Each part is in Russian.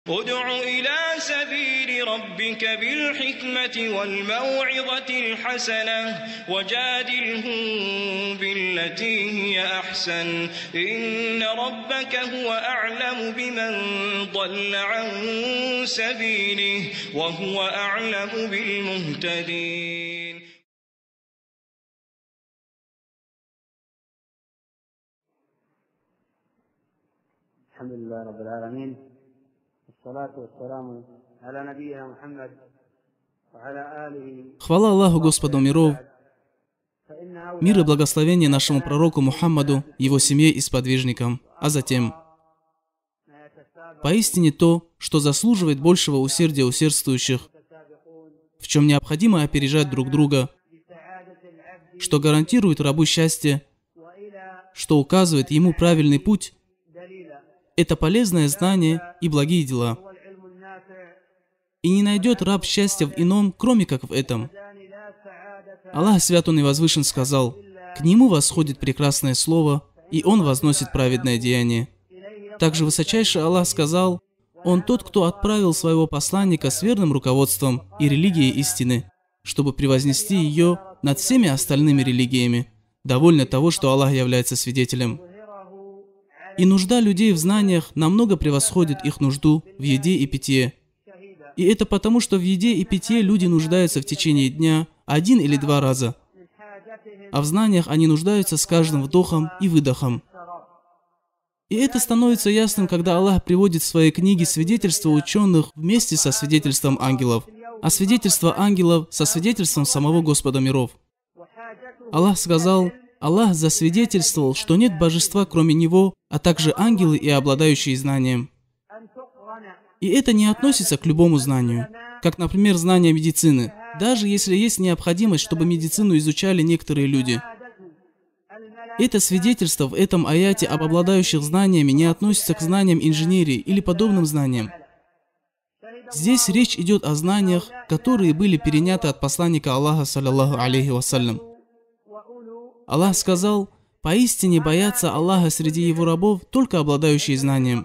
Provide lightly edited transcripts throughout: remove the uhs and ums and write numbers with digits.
ادع إلى سبيل ربك بالحكمة والموعظة الحسنة وجادلهم بالتي هي أحسن إن ربك هو أعلم بمن ضل عن سبيله وهو أعلم بالمهتدين. الحمد لله رب العالمين، والصلاة والسلام على نبينا محمد وعلى آله. Хвала Аллаху, Господу миров, мир и благословение нашему пророку Мухаммаду, его семье и сподвижникам, а затем поистине то, что заслуживает большего усердия усердствующих, в чем необходимо опережать друг друга, что гарантирует рабу счастье, что указывает ему правильный путь, это полезное знание и благие дела. И не найдет раб счастья в ином, кроме как в этом. Аллах Свят Он и Возвышен сказал: «К Нему восходит прекрасное слово, и Он возносит праведное деяние». Также Высочайший Аллах сказал: «Он тот, кто отправил своего посланника с верным руководством и религией истины, чтобы превознести ее над всеми остальными религиями, довольно того, что Аллах является свидетелем». И нужда людей в знаниях намного превосходит их нужду в еде и питье. И это потому, что в еде и питье люди нуждаются в течение дня 1 или 2 раза, а в знаниях они нуждаются с каждым вдохом и выдохом. И это становится ясным, когда Аллах приводит в своей книге свидетельства ученых вместе со свидетельством ангелов, а свидетельство ангелов со свидетельством самого Господа миров. Аллах сказал: «Аллах засвидетельствовал, что нет божества кроме Него, а также ангелы и обладающие знанием». И это не относится к любому знанию, как, например, знание медицины, даже если есть необходимость, чтобы медицину изучали некоторые люди. Это свидетельство в этом аяте об обладающих знаниями не относится к знаниям инженерии или подобным знаниям. Здесь речь идет о знаниях, которые были переняты от посланника Аллаха, саллаллаху алейхи вассалям. Аллах сказал: «Поистине боятся Аллаха среди Его рабов только обладающие знанием».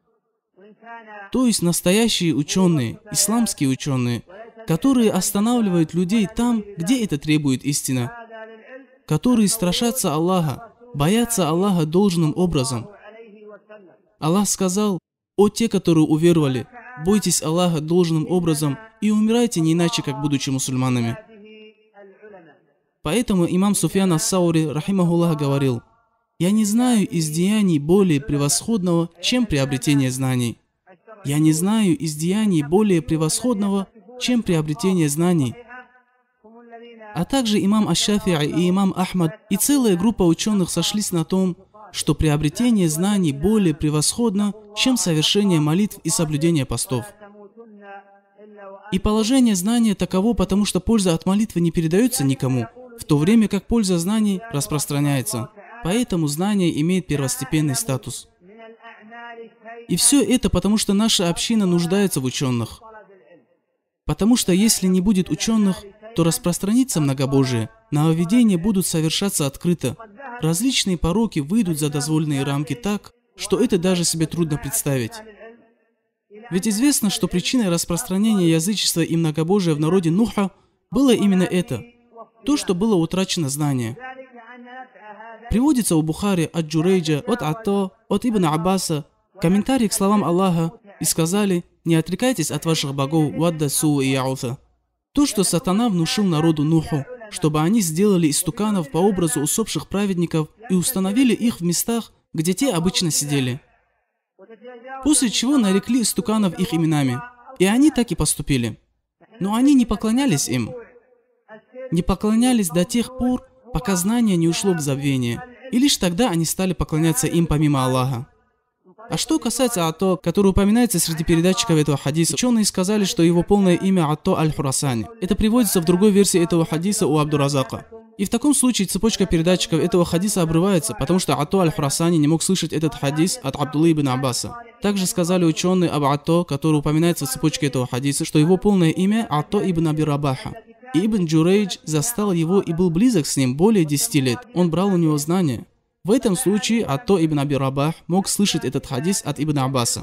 То есть настоящие ученые, исламские ученые, которые останавливают людей там, где это требует истина, которые страшатся Аллаха, боятся Аллаха должным образом. Аллах сказал: «О те, которые уверовали, бойтесь Аллаха должным образом и умирайте не иначе, как будучи мусульманами». Поэтому имам Суфьян ас-Саури, рахимахуллах, говорил: «Я не знаю из деяний более превосходного, чем приобретение знаний. Я не знаю из деяний более превосходного, чем приобретение знаний». А также имам аш-Шафи'и и имам Ахмад и целая группа ученых сошлись на том, что приобретение знаний более превосходно, чем совершение молитв и соблюдение постов. И положение знания таково, потому что польза от молитвы не передается никому, в то время как польза знаний распространяется. Поэтому знание имеет первостепенный статус. И все это потому, что наша община нуждается в ученых. Потому что если не будет ученых, то распространится многобожие, нововведения будут совершаться открыто, различные пороки выйдут за дозволенные рамки так, что это даже себе трудно представить. Ведь известно, что причиной распространения язычества и многобожия в народе Нуха было именно это, то, что было утрачено знание. Приводится у Бухари от Джурейджа, от Атто, от Ибн Аббаса, комментарий к словам Аллаха, и сказали: «Не отрекайтесь от ваших богов Вадда, Су и Яуфа». То, что сатана внушил народу Нуху, чтобы они сделали истуканов по образу усопших праведников и установили их в местах, где те обычно сидели. После чего нарекли истуканов их именами, и они так и поступили. Но они не поклонялись им. Не поклонялись до тех пор, пока знание не ушло в забвение, и лишь тогда они стали поклоняться им помимо Аллаха. А что касается Атто, который упоминается среди передатчиков этого хадиса, ученые сказали, что его полное имя Атто аль-Хурасани. Это приводится в другой версии этого хадиса у Абдуразака. И в таком случае цепочка передатчиков этого хадиса обрывается, потому что Атто аль-Хурасани не мог слышать этот хадис от Абдуллы ибн Аббаса. Также сказали ученые об Атто, который упоминается в цепочке этого хадиса, что его полное имя Атто ибн Аби Рабаха. И Ибн Джурейдж застал его и был близок с ним более 10 лет. Он брал у него знания. В этом случае Атто ибн Аби Рабах мог слышать этот хадис от Ибн Аббаса.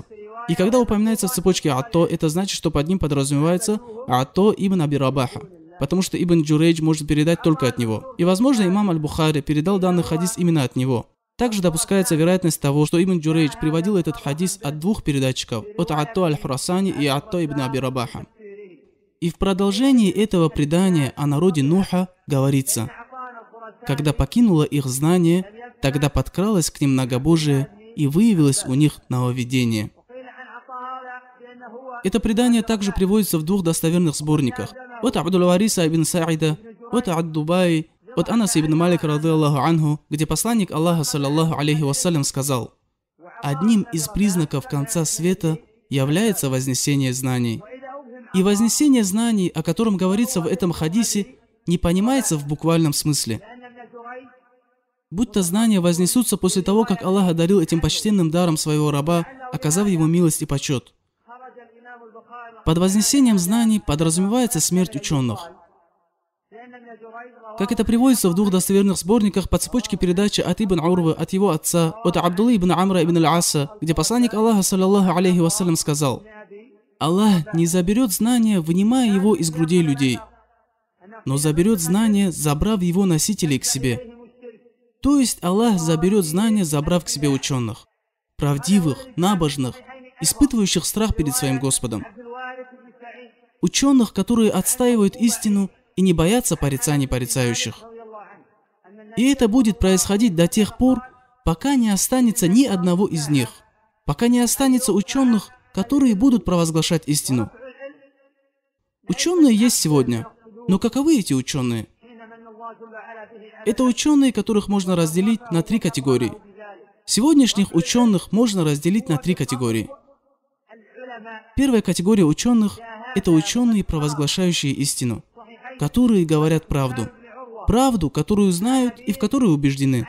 И когда упоминается в цепочке Атто, это значит, что под ним подразумевается Атто ибн Аби Рабаха, потому что Ибн Джурейдж может передать только от него. И, возможно, имам Аль-Бухари передал данный хадис именно от него. Также допускается вероятность того, что Ибн Джурейдж приводил этот хадис от двух передатчиков, от Атто Аль-Хурасани и Атто ибн Аби Рабаха. И в продолжении этого предания о народе Нуха говорится: когда покинуло их знание, тогда подкралось к ним многобожие и выявилось у них нововведение. Это предание также приводится в двух достоверных сборниках. От Абдул-Вариса ибн Саида, от Ад-Дубай, от Анаса ибн Малика радиллаху анху, где посланник Аллаха саллаллаху алейхи вассалям сказал: одним из признаков конца света является вознесение знаний. И вознесение знаний, о котором говорится в этом хадисе, не понимается в буквальном смысле. Будто знания вознесутся после того, как Аллах одарил этим почтенным даром своего раба, оказав ему милость и почет. Под вознесением знаний подразумевается смерть ученых. Как это приводится в двух достоверных сборниках по цепочке передачи от Ибн Урвы, от его отца, от Абдуллы ибн Амра ибн Аль-Аса, где посланник Аллаха саллаллаху алейхи вассалям сказал: Аллах не заберет знания, вынимая его из грудей людей, но заберет знания, забрав его носителей к себе. То есть Аллах заберет знания, забрав к себе ученых, правдивых, набожных, испытывающих страх перед своим Господом. Ученых, которые отстаивают истину и не боятся порицаний порицающих. И это будет происходить до тех пор, пока не останется ни одного из них, пока не останется ученых, которые будут провозглашать истину. Ученые есть сегодня, но каковы эти ученые? Это ученые, которых можно разделить на три категории. Сегодняшних ученых можно разделить на три категории. Первая категория ученых – это ученые, провозглашающие истину, которые говорят правду. Правду, которую знают и в которую убеждены.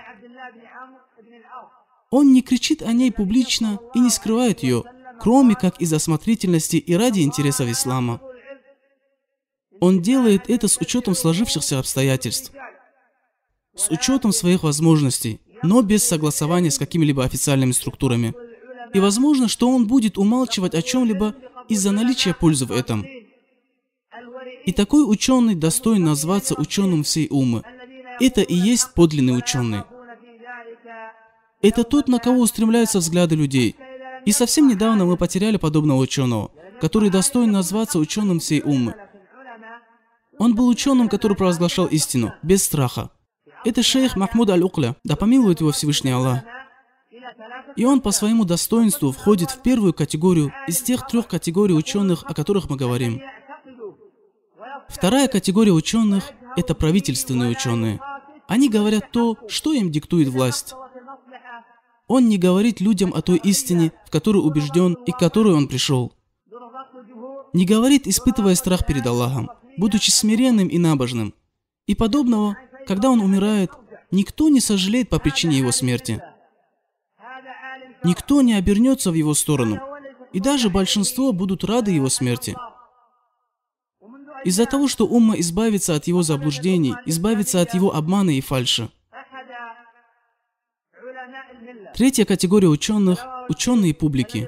Он не кричит о ней публично и не скрывает ее, кроме как из осмотрительности и ради интересов ислама. Он делает это с учетом сложившихся обстоятельств, с учетом своих возможностей, но без согласования с какими-либо официальными структурами. И возможно, что он будет умалчивать о чем-либо из-за наличия пользы в этом. И такой ученый достоин назваться ученым всей уммы. Это и есть подлинный ученый. Это тот, на кого устремляются взгляды людей. И совсем недавно мы потеряли подобного ученого, который достоин назваться ученым всей уммы. Он был ученым, который провозглашал истину, без страха. Это шейх Махмуд Аль-Укля, да помилует его Всевышний Аллах. И он по своему достоинству входит в первую категорию из тех трех категорий ученых, о которых мы говорим. Вторая категория ученых – это правительственные ученые. Они говорят то, что им диктует власть. Он не говорит людям о той истине, в которую убежден и к которой он пришел. Не говорит, испытывая страх перед Аллахом, будучи смиренным и набожным. И подобного, когда он умирает, никто не сожалеет по причине его смерти. Никто не обернется в его сторону, и даже большинство будут рады его смерти. Из-за того, что умма избавится от его заблуждений, избавится от его обмана и фальши. Третья категория ученых – ученые публики.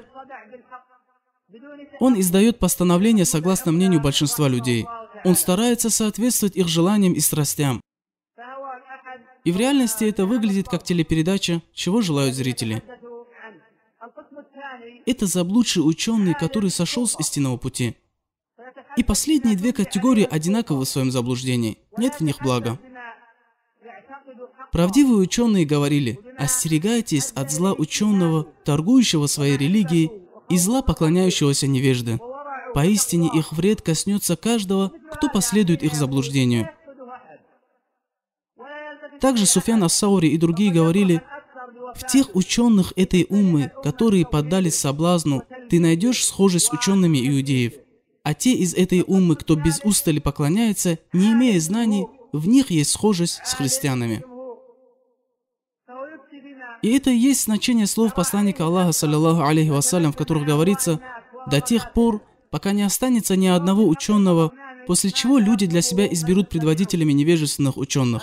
Он издает постановления согласно мнению большинства людей. Он старается соответствовать их желаниям и страстям. И в реальности это выглядит как телепередача «Чего желают зрители?». Это заблудший ученый, который сошел с истинного пути. И последние две категории одинаковы в своем заблуждении. Нет в них блага. Правдивые ученые говорили: остерегайтесь от зла ученого, торгующего своей религией, и зла поклоняющегося невежды. Поистине их вред коснется каждого, кто последует их заблуждению. Также Суфьян ас-Саури и другие говорили: в тех ученых этой уммы, которые поддались соблазну, ты найдешь схожесть с учеными иудеев. А те из этой уммы, кто без устали поклоняется, не имея знаний, в них есть схожесть с христианами. И это и есть значение слов посланника Аллаха, саллаллаху алейхи вассалям, в которых говорится: до тех пор, пока не останется ни одного ученого, после чего люди для себя изберут предводителями невежественных ученых.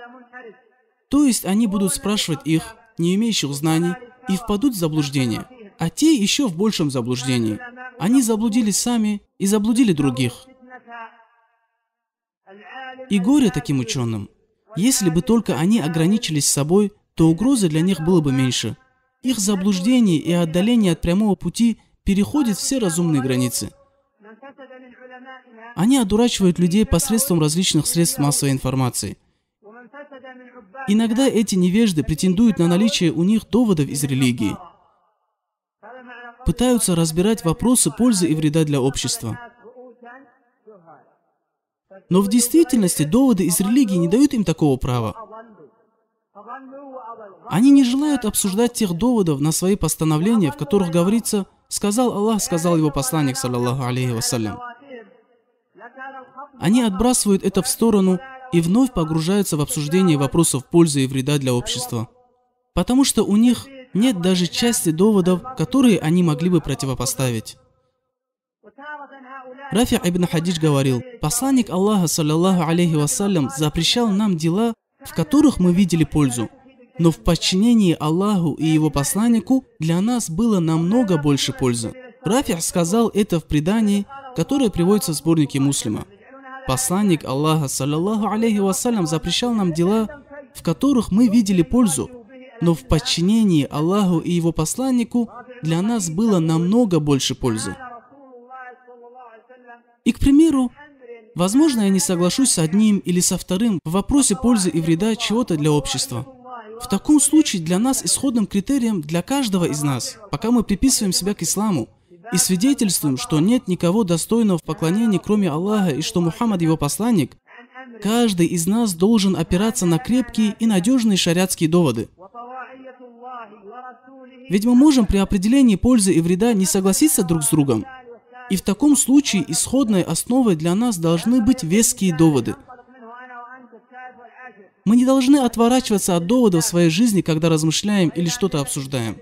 То есть они будут спрашивать их, не имеющих знаний, и впадут в заблуждение. а те еще в большем заблуждении. Они заблудились сами и заблудили других. И горе таким ученым. Если бы только они ограничились собой, то угрозы для них было бы меньше. Их заблуждение и отдаление от прямого пути переходит все разумные границы. Они одурачивают людей посредством различных средств массовой информации. Иногда эти невежды претендуют на наличие у них доводов из религии. Пытаются разбирать вопросы пользы и вреда для общества. Но в действительности доводы из религии не дают им такого права. Они не желают обсуждать тех доводов на свои постановления, в которых говорится «сказал Аллах, сказал его посланник, саллаллаху алейхи вассалям». Они отбрасывают это в сторону и вновь погружаются в обсуждение вопросов пользы и вреда для общества. Потому что у них нет даже части доводов, которые они могли бы противопоставить. Рафи ибн Хадидж говорил, посланник Аллаха, саллаллаху алейхи вассалям, запрещал нам дела, в которых мы видели пользу, но в подчинении Аллаху и его посланнику для нас было намного больше пользы. Рафи сказал это в предании, которое приводится в сборнике Муслима. Посланник Аллаха, саллаллаху алейхи вассалям, запрещал нам дела, в которых мы видели пользу, но в подчинении Аллаху и его посланнику для нас было намного больше пользы. И, к примеру, возможно, я не соглашусь с одним или со вторым в вопросе пользы и вреда чего-то для общества. В таком случае для нас исходным критерием для каждого из нас, пока мы приписываем себя к исламу и свидетельствуем, что нет никого достойного в поклонении, кроме Аллаха, и что Мухаммад его посланник, каждый из нас должен опираться на крепкие и надежные шариатские доводы. Ведь мы можем при определении пользы и вреда не согласиться друг с другом. И в таком случае исходной основой для нас должны быть веские доводы. Мы не должны отворачиваться от доводов в своей жизни, когда размышляем или что-то обсуждаем.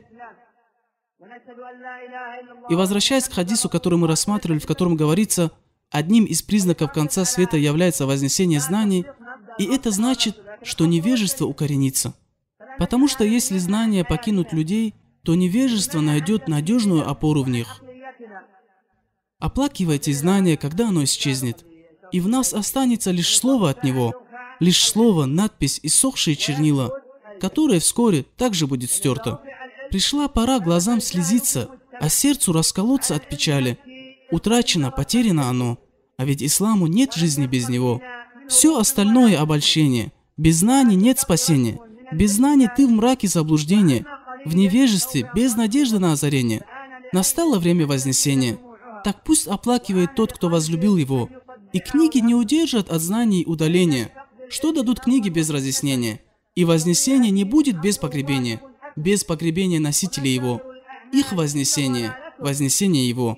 И возвращаясь к хадису, который мы рассматривали, в котором говорится, одним из признаков конца света является вознесение знаний, и это значит, что невежество укоренится. Потому что если знания покинут людей, то невежество найдет надежную опору в них. Оплакивайте знание, когда оно исчезнет, и в нас останется лишь слово от него, лишь слово, надпись и сохшие чернила, которое вскоре также будет стерто. Пришла пора глазам слезиться, а сердцу расколоться от печали. Утрачено, потеряно оно, а ведь исламу нет жизни без него. Все остальное обольщение. Без знаний нет спасения. Без знаний ты в мраке заблуждения, в невежестве, без надежды на озарение. Настало время вознесения. Так пусть оплакивает тот, кто возлюбил его. И книги не удержат от знаний удаления. Что дадут книги без разъяснения? И вознесение не будет без погребения носителей его. Их вознесение, вознесение его.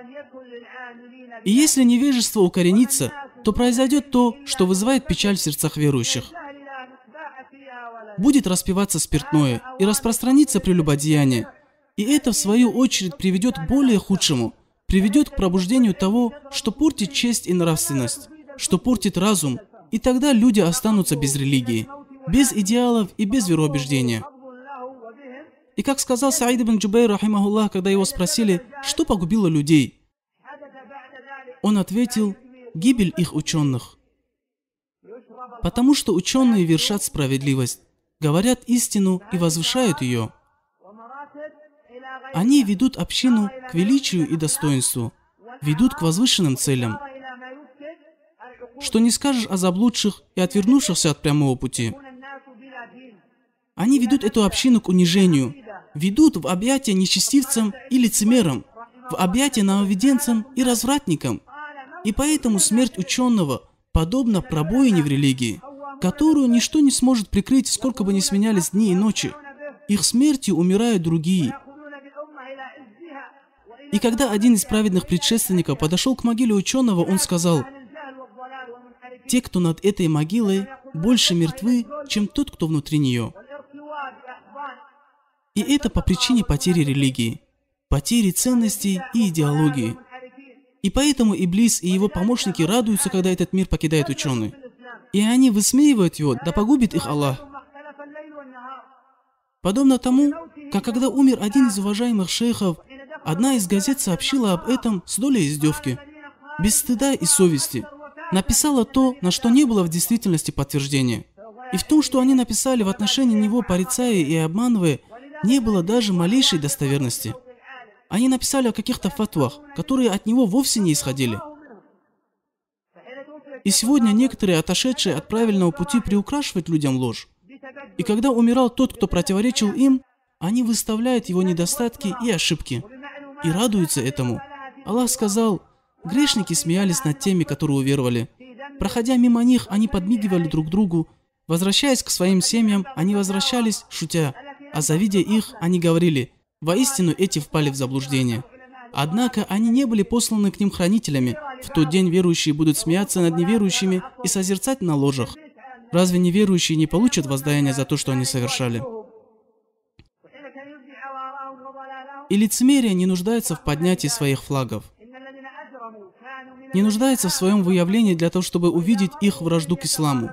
И если невежество укоренится, то произойдет то, что вызывает печаль в сердцах верующих. Будет распиваться спиртное и распространится прелюбодеяние. И это, в свою очередь, приведет к более худшему. Приведет к пробуждению того, что портит честь и нравственность, что портит разум, и тогда люди останутся без религии, без идеалов и без вероубеждения. И как сказал Саид ибн Джубайр, рахимахуллах, когда его спросили, что погубило людей, он ответил: гибель их ученых. Потому что ученые вершат справедливость, говорят истину и возвышают ее. Они ведут общину к величию и достоинству, ведут к возвышенным целям. Что не скажешь о заблудших и отвернувшихся от прямого пути. Они ведут эту общину к унижению, ведут в объятия нечестивцам и лицемерам, в объятия нововведенцам и развратникам. И поэтому смерть ученого подобна пробоине в религии, которую ничто не сможет прикрыть, сколько бы ни сменялись дни и ночи. Их смертью умирают другие. И когда один из праведных предшественников подошел к могиле ученого, он сказал: те, кто над этой могилой, больше мертвы, чем тот, кто внутри нее. И это по причине потери религии, потери ценностей и идеологии. И поэтому Иблис и его помощники радуются, когда этот мир покидает ученый. И они высмеивают его, да погубит их Аллах. Подобно тому, как когда умер один из уважаемых шейхов, одна из газет сообщила об этом с долей издевки, без стыда и совести. Написала то, на что не было в действительности подтверждения. И в том, что они написали в отношении него, порицая и обманывая, не было даже малейшей достоверности. Они написали о каких-то фатвах, которые от него вовсе не исходили. И сегодня некоторые, отошедшие от правильного пути, приукрашивают людям ложь. И когда умирал тот, кто противоречил им, они выставляют его недостатки и ошибки. И радуются этому. Аллах сказал: грешники смеялись над теми, которые уверовали. Проходя мимо них, они подмигивали друг другу. Возвращаясь к своим семьям, они возвращались, шутя. А завидя их, они говорили: воистину эти впали в заблуждение. Однако они не были посланы к ним хранителями. В тот день верующие будут смеяться над неверующими и созерцать на ложах. Разве неверующие не получат воздаяние за то, что они совершали? И лицемерие не нуждается в поднятии своих флагов. Не нуждается в своем выявлении для того, чтобы увидеть их вражду к исламу.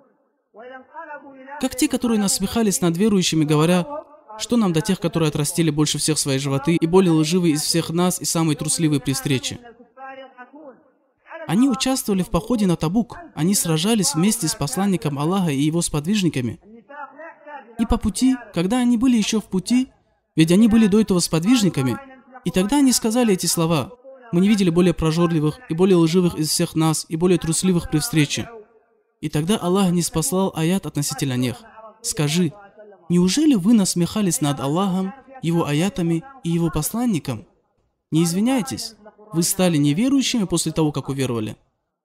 Как те, которые насмехались над верующими, говоря: что нам до тех, которые отрастили больше всех свои животы и более лживые из всех нас и самые трусливые при встрече. Они участвовали в походе на Табук. Они сражались вместе с посланником Аллаха и его сподвижниками. И по пути, когда они были еще в пути, ведь они были до этого сподвижниками, и тогда они сказали эти слова: мы не видели более прожорливых и более лживых из всех нас и более трусливых при встрече. И тогда Аллах ниспослал аят относительно них. Скажи: неужели вы насмехались над Аллахом, Его аятами и Его посланником? Не извиняйтесь, вы стали неверующими после того, как уверовали.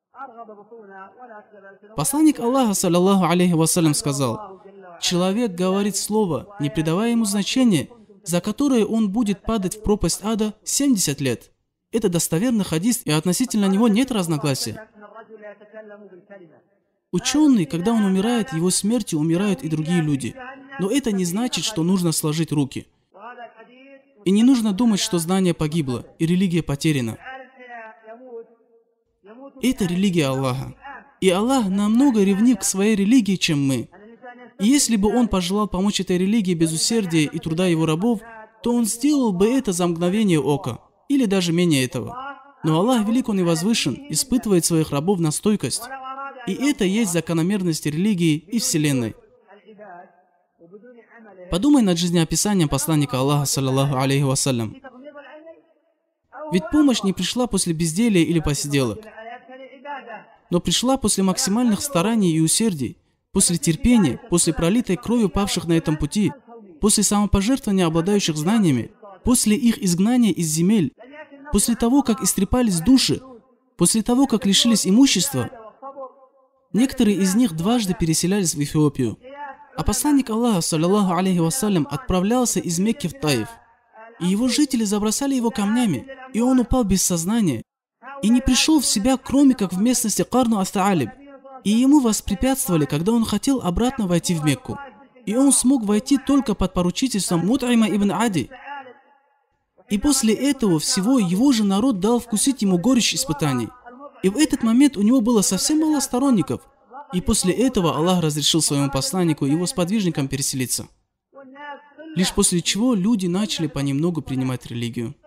Посланник Аллаха, саллаллаху алейхи вассалям, сказал: человек говорит слово, не придавая ему значения, за которое он будет падать в пропасть ада 70 лет. Это достоверный хадис, и относительно него нет разногласия. Ученый, когда он умирает, его смертью умирают и другие люди. Но это не значит, что нужно сложить руки. И не нужно думать, что знание погибло, и религия потеряна. Это религия Аллаха. И Аллах намного ревнив к своей религии, чем мы. И если бы Он пожелал помочь этой религии без усердия и труда Его рабов, то Он сделал бы это за мгновение ока, или даже менее этого. Но Аллах велик, Он и возвышен, испытывает своих рабов на стойкость. И это есть закономерность религии и Вселенной. Подумай над жизнеописанием посланника Аллаха, саллаллаху алейхи вассалям. Ведь помощь не пришла после безделия или посиделок, но пришла после максимальных стараний и усердий, после терпения, после пролитой крови павших на этом пути, после самопожертвования обладающих знаниями, после их изгнания из земель, после того, как истрепались души, после того, как лишились имущества. Некоторые из них дважды переселялись в Эфиопию. А посланник Аллаха, саллаллаху алейхи вассалям, отправлялся из Мекки в Таиф. И его жители забросали его камнями, и он упал без сознания, и не пришел в себя, кроме как в местности Карну Ас-Таалиб. И ему воспрепятствовали, когда он хотел обратно войти в Мекку. И он смог войти только под поручительством Мут'има ибн Ади. И после этого всего его же народ дал вкусить ему горечь испытаний. И в этот момент у него было совсем мало сторонников. И после этого Аллах разрешил своему посланнику и его сподвижникам переселиться. Лишь после чего люди начали понемногу принимать религию.